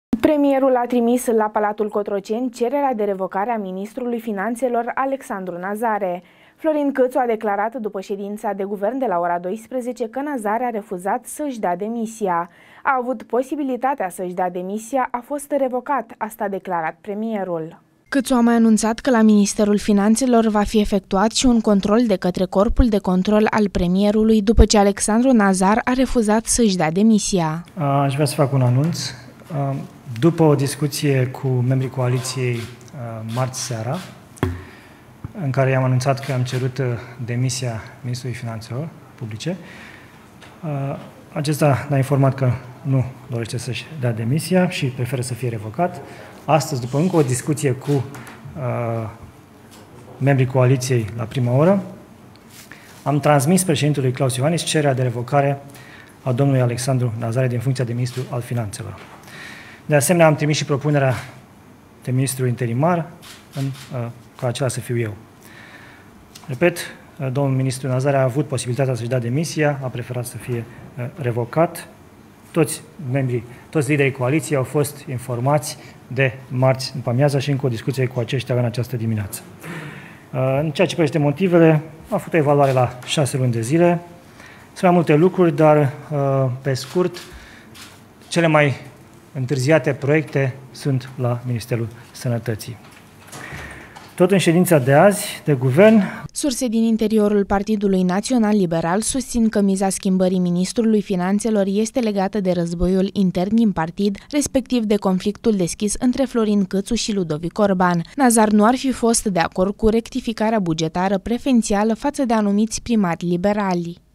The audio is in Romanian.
Premierul a trimis la Palatul Cotroceni cererea de revocare a ministrului Finanțelor Alexandru Nazare. Florin Cățu a declarat după ședința de guvern de la ora 12 că Nazare a refuzat să-și dea demisia. A avut posibilitatea să-și dea demisia, a fost revocat, asta a declarat premierul. Cățu a mai anunțat că la Ministerul Finanțelor va fi efectuat și un control de către Corpul de Control al premierului după ce Alexandru Nazar a refuzat să-și dea demisia. Aș vrea să fac un anunț. După o discuție cu membrii coaliției marți seara, în care i-am anunțat că am cerut demisia Ministrului Finanțelor Publice, acesta ne-a informat că nu dorește să-și dea demisia și preferă să fie revocat. Astăzi, după încă o discuție cu membrii coaliției la prima oră, am transmis președintelui Claus Iohannis cererea de revocare a domnului Alexandru Nazare din funcția de ministru al Finanțelor. De asemenea, am trimis și propunerea de ministru interimar, ca acela să fiu eu. Repet, domnul ministru Nazare a avut posibilitatea să-și dea demisia, a preferat să fie revocat. Toți liderii coaliției au fost informați de marți după amiază și încă o discuție cu aceștia în această dimineață. În ceea ce privește motivele, a făcut o evaluare la 6 luni de zile. Sunt mai multe lucruri, dar pe scurt, cele mai întârziate proiecte sunt la Ministerul Sănătății. Tot în ședința de azi de guvern. Surse din interiorul Partidului Național Liberal susțin că miza schimbării ministrului Finanțelor este legată de războiul intern din partid, respectiv de conflictul deschis între Florin Cățu și Ludovic Orban. Nazar nu ar fi fost de acord cu rectificarea bugetară preferențială față de anumiți primari liberali.